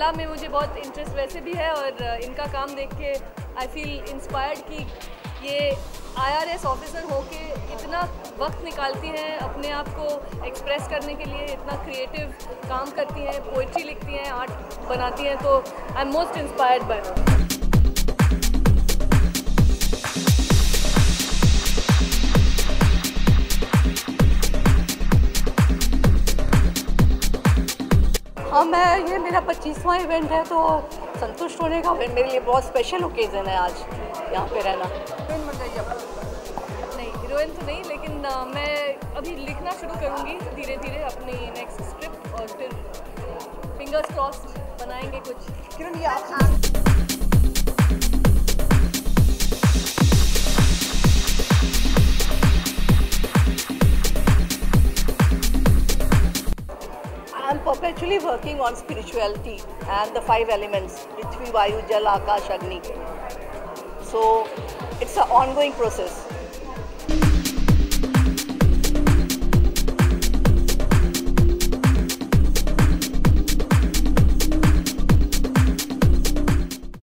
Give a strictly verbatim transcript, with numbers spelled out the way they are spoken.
कला में मुझे बहुत इंटरेस्ट वैसे भी है और इनका काम देख के आई फील इंस्पायर्ड कि ये आई आर एस ऑफिसर होके इतना वक्त निकालती हैं अपने आप को एक्सप्रेस करने के लिए, इतना क्रिएटिव काम करती हैं, पोइट्री लिखती हैं, आर्ट बनाती हैं, तो I am most inspired by her. हाँ, मैं ये मेरा पच्चीसवां इवेंट है, तो संतुष्ट होने का मेरे लिए बहुत स्पेशल ओकेज़न है आज यहाँ पे रहना। हीरोइन बन गई अब? नहीं, हीरोइन तो नहीं, लेकिन आ, मैं अभी लिखना शुरू करूँगी धीरे धीरे अपनी नेक्स्ट स्क्रिप्ट, और फिर फिंगर्स क्रॉस्ड बनाएंगे कुछ। किरण, ये आप I'm perpetually working on spirituality and the five elements, Prithvi, Vayu, Jal, Akash, Agni. So it's an ongoing process.